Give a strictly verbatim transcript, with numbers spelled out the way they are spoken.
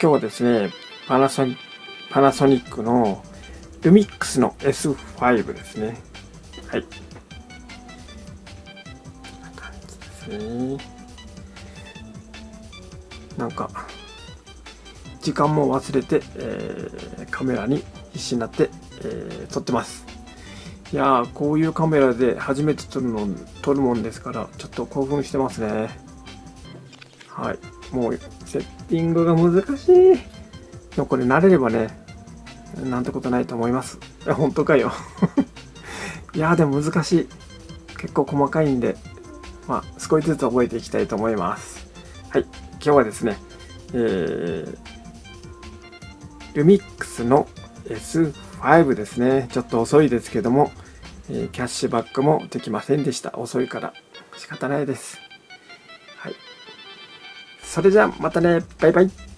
今日はですね、パナソニパナソニックのルミックスの エスファイブ ですね。はい。こんな感じですね。なんか、時間も忘れて、えー、カメラに必死になって、えー、撮ってます。いやー、こういうカメラで初めて撮るの、撮るもんですから、ちょっと興奮してますね。はい。もう、セッティングが難しい。でもこれ慣れればね、なんてことないと思います。いや、本当かよ。いやー、でも難しい。結構細かいんで、まあ、少しずつ覚えていきたいと思います。はい。今日はですね、えー、ルミックスの エスファイブ ですね。ちょっと遅いですけども、えー、キャッシュバックもできませんでした。遅いから仕方ないです。はい。それじゃあまたね。バイバイ。